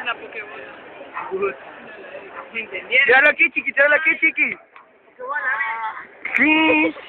la Pokébola. ¿Me entendieron? Tíralo aquí, chiqui, tíralo aquí, chiqui. Sí.